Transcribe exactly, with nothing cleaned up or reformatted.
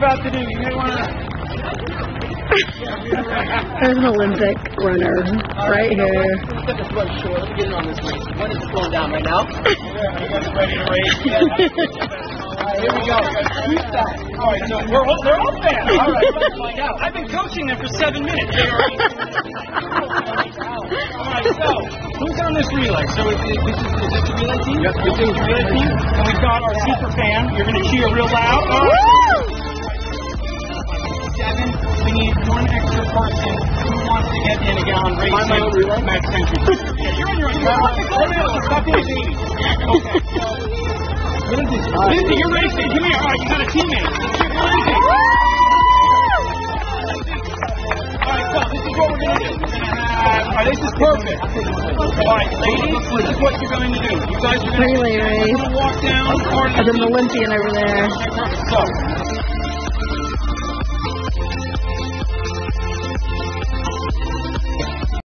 about to do. You may want to... There's an Olympic runner right here. Step this one short. Let me get in on this race. When is it slowing down right now? Ready to race? Alright, here we go. Keep that. Alright, so we're all, they're all fans. Alright, let's find out. I've been coaching them for seven minutes. They already... Alright, so, who's on this relay? So is, is, is, is this the relay team? Yep, this is the relay team. And we've got our super fan. You're going to cheer real loud. Woo! Seven. We need one extra person who wants to get in again on racing. Am I my own relay? Max Century. Yeah, you're on your own. You're Stop being a baby. Okay, so... Lindsay, Lindsay, you're racing. Come here. All right, you got a teammate. Lindsay. All right, so this is what we're going to do. Uh, all right, this is perfect. All right, ladies, this is what you're going to do. You guys are going Relay race. to walk down. There's an Olympian over there. So,